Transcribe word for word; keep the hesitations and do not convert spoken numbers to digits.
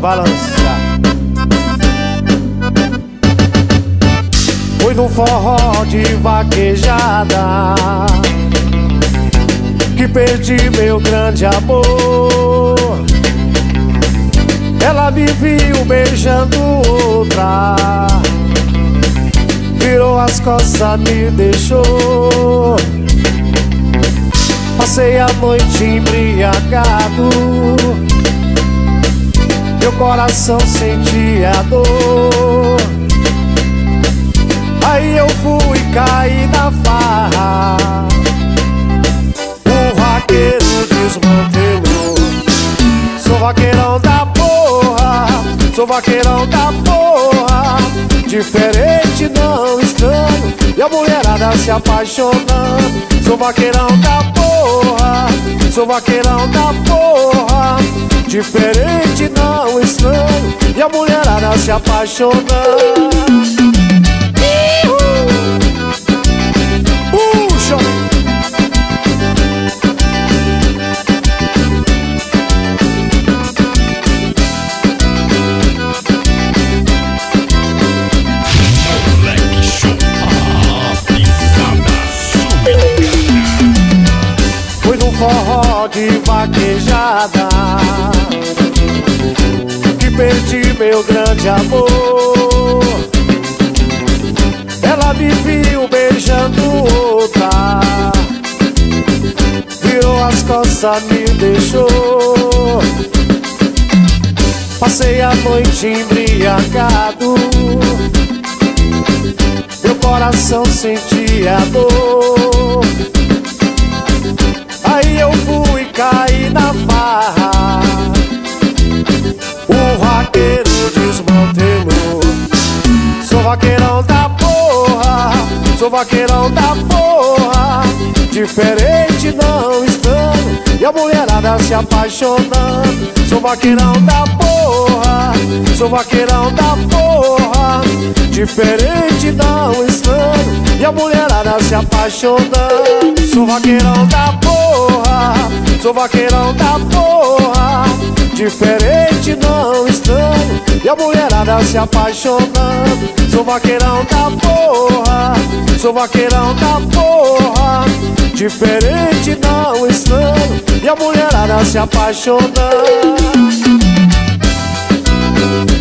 balançar. Foi num forró de vaquejada que perdi meu grande amor. Ela me viu beijando outra, virou as costas, me deixou. Passei a noite embriagado, meu coração sentia dor. Aí eu fui cair na farra, o vaqueiro desmantelou. Sou vaqueirão da porra, sou vaqueirão da porra, diferente não estranho, e a mulherada se apaixonando. Sou vaqueirão da porra, sou vaqueirão da porra, diferente não estranho, e a mulherada se apaixonando. Puxa! Foi num forró de vaquejada que perdi meu grande amor. Ela me viu beijando outra, virou as costas, me deixou. Passei a noite embriagado, meu coração sentia dor. Aí eu fui cair na farra, o vaqueiro desmantelou. Sou vaqueirão da porra, sou vaqueirão da porra, diferente não estranho, e a mulherada se apaixonando. Sou vaqueirão da porra, sou vaqueirão da porra, diferente não estranho, e a mulherada se apaixonando. Sou vaqueirão da porra, sou vaqueirão da porra, diferente não estranho, e a mulherada se apaixonando. Sou vaqueirão da porra, sou vaqueirão da porra, diferente não estranho, e a mulherada se apaixonando.